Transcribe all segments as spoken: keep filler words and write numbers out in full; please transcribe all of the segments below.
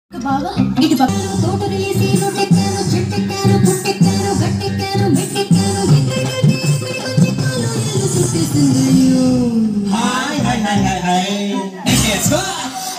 బాగా ఇటు పక్కన తోట రిలీసి నోటెక్కాను చెట్టెక్కాను పుట్టెక్కాను గట్టెక్కాను మెట్టెక్కాను ఎక్కడికంటే ఎక్కడికి వచ్చి కాలు ఎల్లు సుట్టేసిందయ్యో hi hi hi hi hi let's go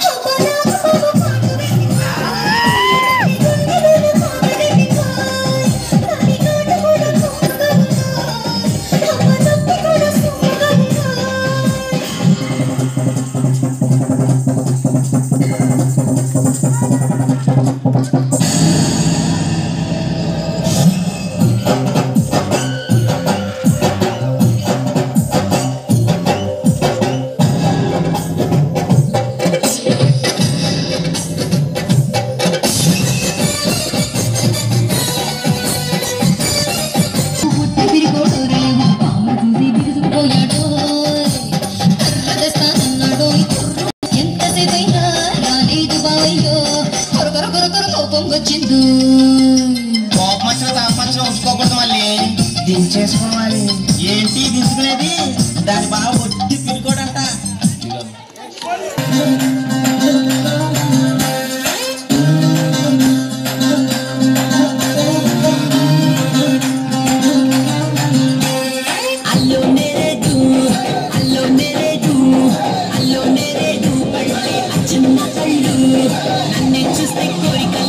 కోపం వచ్చిన తాపంచం ఉంచుకోకూడదు మళ్ళీ దించేసుకోవాలి ఏంటి దించుకునేది దాని బాగా ఒట్టి పిరుకోడంట అల్లో నేరేడు అల్లో నేరేడు అల్లో నేరేడు పడితే చిన్న కళ్ళు నన్నే చూస్తే కోరిక